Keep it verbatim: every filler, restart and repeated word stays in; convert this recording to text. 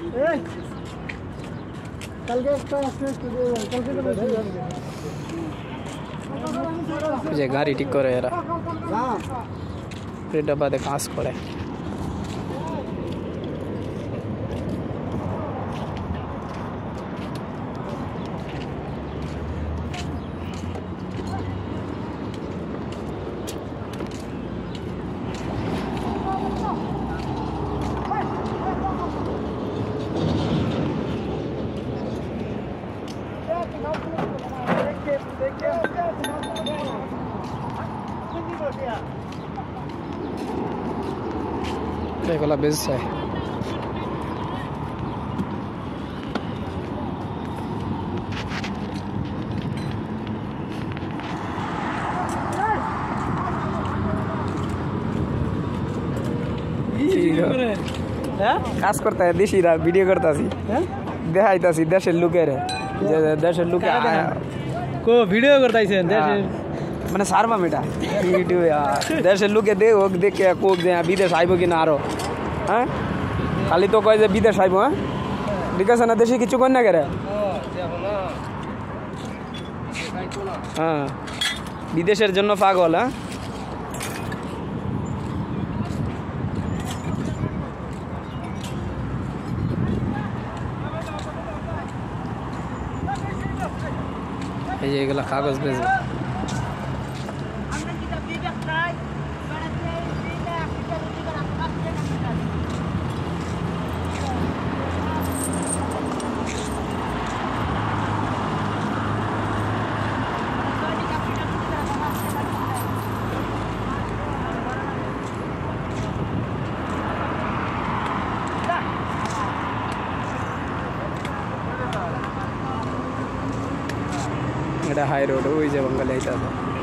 যে গাড়ি ঠিক করে এরা ফরিদাবাদে কাজ করে। এগুলা বেচছে কাজ করতে দেশিরা ভিডিও করতেছি দেখাইতাছি দেশের লোকের দেশের লোকে ভিডিও করতেছেন দেশের মানে সারবাম এটা ভিডিও দেশের লোকে দে ওক দেখে কোক দে বিদেশ আইব কিনা আরো হ্যাঁ খালি তো কয় যে বিদেশ আইব হ্যাঁ ঠিক আছে না দেশে কিছু কর না কেরে হ্যাঁ বিদেশের জন্য পাগল হ্যাঁ এই যে এগুলা কাগজ বেচবে এটা হাই রোড ওই যে বাঙালি আইতা